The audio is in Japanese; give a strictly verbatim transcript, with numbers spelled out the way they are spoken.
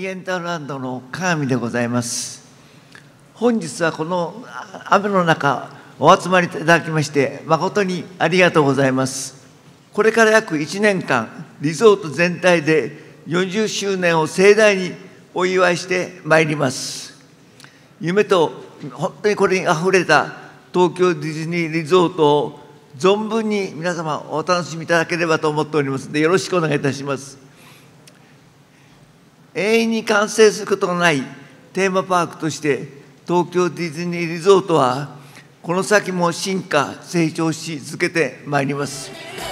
リエンタルランドの鏡でございます。本日はこの雨の中お集まりいただきまして誠にありがとうございます。これから約いちねんかん、リゾート全体でよんじゅっしゅうねんを盛大にお祝いしてまいります。夢と本当にこれにあふれた東京ディズニーリゾートを存分に皆様お楽しみいただければと思っておりますので、よろしくお願いいたします。永遠に完成することのないテーマパークとして東京ディズニーリゾートはこの先も進化成長し続けてまいります。